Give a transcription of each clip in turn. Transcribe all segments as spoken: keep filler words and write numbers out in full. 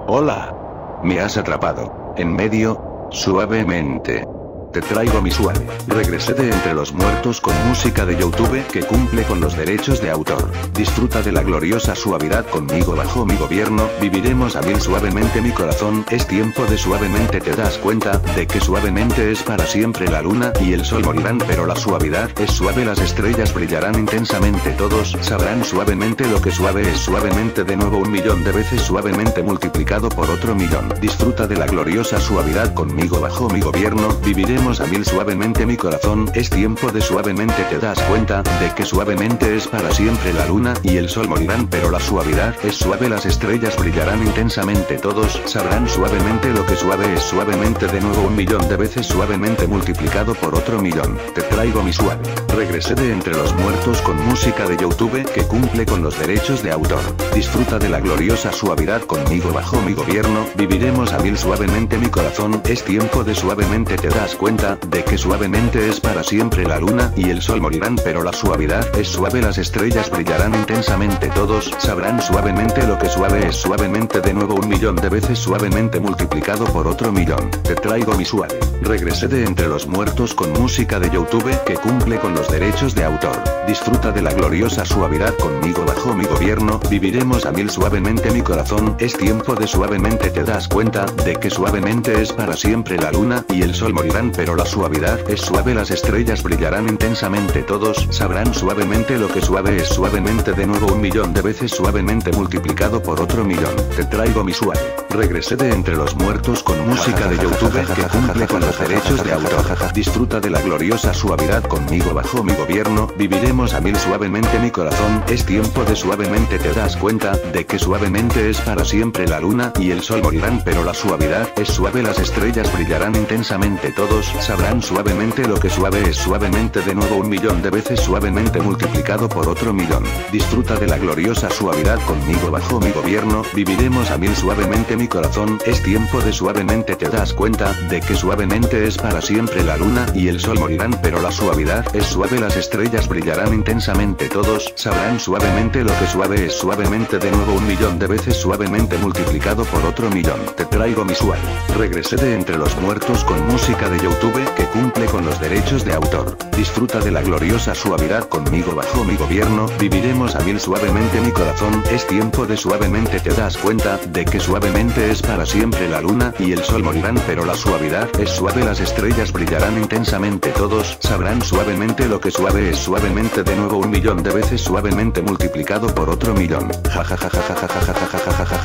Hola. Me has atrapado. En medio. Suavemente. Te traigo mi suave. Regresé de entre los muertos con música de YouTube que cumple con los derechos de autor. Disfruta de la gloriosa suavidad conmigo bajo mi gobierno. Viviremos a mil suavemente mi corazón. Es tiempo de suavemente. Te das cuenta de que suavemente es para siempre. La luna y el sol morirán, pero la suavidad es suave. Las estrellas brillarán intensamente. Todos sabrán suavemente lo que suave es. Suavemente de nuevo un millón de veces. Suavemente multiplicado por otro millón. Disfruta de la gloriosa suavidad conmigo bajo mi gobierno. Viviremos a mil suavemente mi corazón. Es tiempo de suavemente. Te das cuenta de que suavemente es para siempre. La luna y el sol morirán, pero la suavidad es suave. Las estrellas brillarán intensamente. Todos sabrán suavemente lo que suave es. Suavemente de nuevo un millón de veces. Suavemente multiplicado por otro millón. Te traigo mi suave. Regresé de entre los muertos con música de YouTube que cumple con los derechos de autor. Disfruta de la gloriosa suavidad conmigo bajo mi gobierno. Viviremos a mil suavemente mi corazón. Es tiempo de suavemente. Te das cuenta de que suavemente es para siempre. La luna y el sol morirán, pero la suavidad es suave. Las estrellas brillarán intensamente. Todos sabrán suavemente lo que suave es. Suavemente de nuevo un millón de veces. Suavemente multiplicado por otro millón. Te traigo mi suave. Regresé de entre los muertos con música de YouTube que cumple con los derechos de autor. Disfruta de la gloriosa suavidad conmigo bajo mi gobierno. Viviremos a mil suavemente mi corazón. Es tiempo de suavemente. Te das cuenta de que suavemente es para siempre. La luna y el sol morirán, pero la suavidad es suave. Las estrellas brillarán intensamente. Todos sabrán suavemente lo que suave es. Suavemente de nuevo un millón de veces. Suavemente multiplicado por otro millón. Te traigo mi suave. Regresé de entre los muertos con música de YouTube que cumple con los derechos de autor. Disfruta de la gloriosa suavidad conmigo bajo mi gobierno. Viviremos a mil suavemente mi corazón. Es tiempo de suavemente. Te das cuenta de que suavemente es para siempre. La luna y el sol morirán, pero la suavidad es suave. Las estrellas brillarán intensamente. Todos sabrán suavemente lo que suave es. Suavemente de nuevo un millón de veces. Suavemente multiplicado por otro millón. Disfruta de la gloriosa suavidad conmigo bajo mi gobierno. Viviremos a mil suavemente mi corazón. Es tiempo de suavemente. Te das cuenta de que suavemente es para siempre. La luna y el sol morirán, pero la suavidad es suave. Las estrellas brillarán intensamente. Todos sabrán suavemente lo que suave es. Suavemente de nuevo un millón de veces. Suavemente multiplicado por otro millón. Te traigo mi suave. Regresé de entre los muertos con música de YouTube que cumple con los derechos de autor. Disfruta de la gloriosa suavidad conmigo bajo mi gobierno. Viviremos a mil suavemente mi corazón. Es tiempo de suavemente. Te das cuenta de que suavemente es para siempre. La luna y el sol morirán, pero la suavidad es suave. Las estrellas brillarán intensamente. Todos sabrán suavemente lo que suave es. Suavemente de nuevo un millón de veces. Suavemente multiplicado por otro millón. Ja ja ja ja ja ja ja ja ja ja ja ja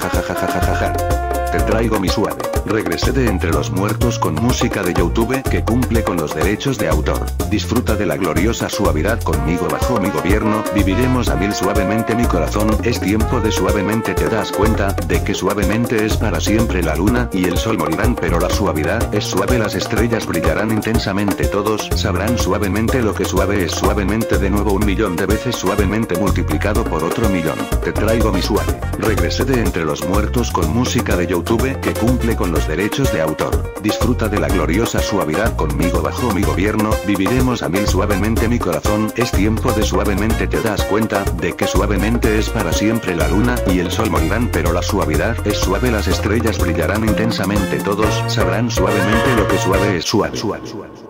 ja ja ja ja. Te traigo mi suave. Regresé de entre los muertos con música de YouTube que cumple con los derechos de autor. Disfruta de la gloriosa suavidad conmigo bajo mi gobierno. Viviremos a mil suavemente mi corazón. Es tiempo de suavemente. Te das cuenta de que suavemente es para siempre. La luna y el sol morirán, pero la suavidad es suave. Las estrellas brillarán intensamente. Todos sabrán suavemente lo que suave es. Suavemente de nuevo un millón de veces. Suavemente multiplicado por otro millón. Te traigo mi suave. Regresé de entre los muertos con música de YouTube que cumple con los derechos de autor. Disfruta de la gloriosa suavidad conmigo bajo mi gobierno. Viviremos a mil suavemente mi corazón. Es tiempo de suavemente. Te das cuenta de que suavemente es para siempre. La luna y el sol morirán, pero la suavidad es suave. Las estrellas brillarán intensamente. Todos sabrán suavemente lo que suave es. Suave, suave, suave.